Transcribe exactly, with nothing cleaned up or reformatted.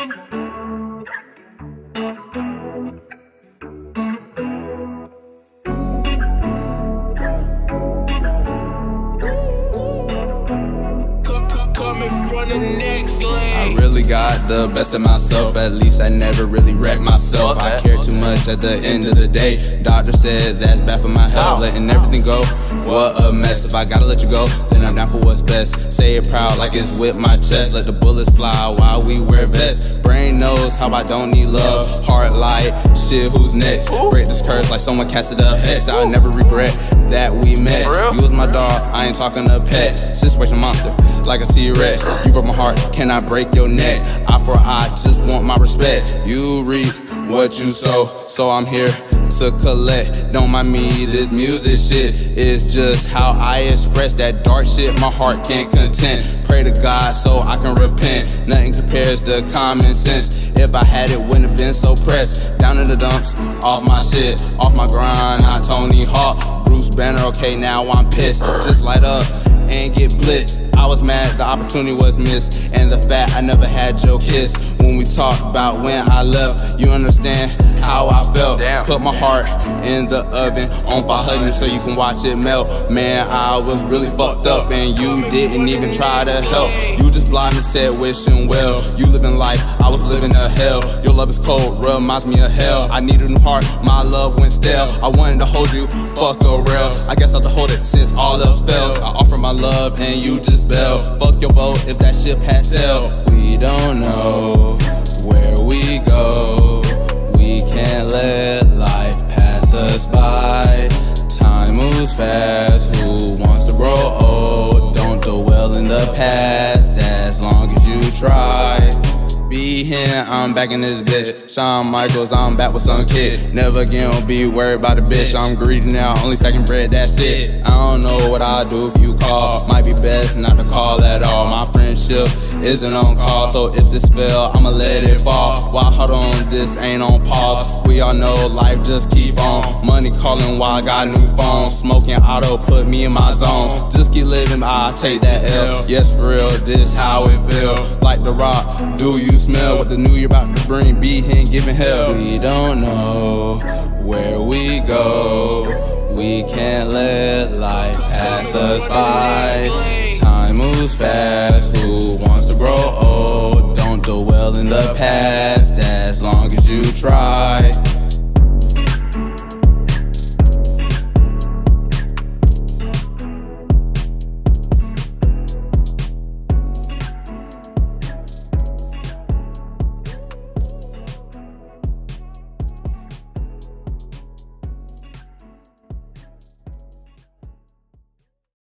From the next lane. I really got the best of myself, at least I never really wrecked myself. I care too much at the end of the day. Doctor said that's bad for my health, letting everything go, what a mess. If I gotta let you go, then I'm down for what's best. Say it proud like it's with my chest, let the bullets fly while we wear vests. Brain knows how I don't need love, heart like shit, who's next? Break this curse like someone casted a hex. I'll never regret that we met. You was my dog, I ain't talking a pet. Situation monster like a T-Rex. You broke my heart, can I break your neck? Eye for eye, just want my respect. You reap what you sow, so I'm here to collect. Don't mind me, this music shit is just how I express that dark shit my heart can't content. Pray to God so I can repent. Nothing compares to common sense. If I had it, wouldn't have been so pressed. Down in the dumps, off my shit, off my grind, not Tony Hawk, Bruce Banner. Okay, now I'm pissed. Just light up and get blitzed. I was mad the opportunity was missed, and the fact I never had your kiss. When we talk about when I left, you understand how I felt. Put my heart in the oven on five hundred so you can watch it melt. Man, I was really fucked up and you didn't even try to help. You just blindly said wishing well. You living life, I was living a hell. Your love is cold, reminds me of hell. I need a new heart, my love went stale. I wanted to hold you, fuck a rail. I guess I have to hold it since all else fails. I offer my love and you just bail. Fuck your vote if that ship has sailed. We don't know where we go. We can't let life pass us by. Time moves fast, who wants to grow old? Don't dwell in the past as long as you try. Be here, I'm back in this bitch. Shawn Michaels, I'm back with some kid. Never again gonna be worried about a bitch. I'm greedy now, only second bread, that's it. I don't know what I'll do if you call. Might be best not to call at all. My friendship isn't on call, so if this fail, I'ma let it fall. Why hold on, this ain't on pause. We all know life just keep on. Money calling while I got new phones. Smoking auto put me in my zone. Just keep living, I take that L. Yes, for real, this how it feel. Like The Rock, do you smell what the new year about to bring? Be here and giving hell. We don't know where we go. We can't let life pass us by. Time moves fast, who